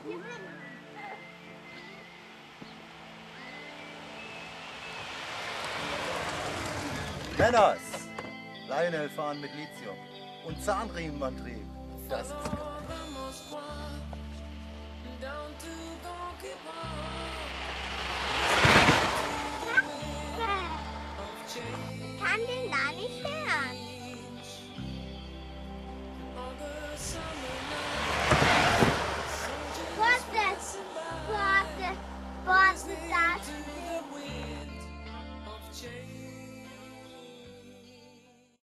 Männers! Lionel fahren mit Lithium und Zahnriemenantrieb. Das ist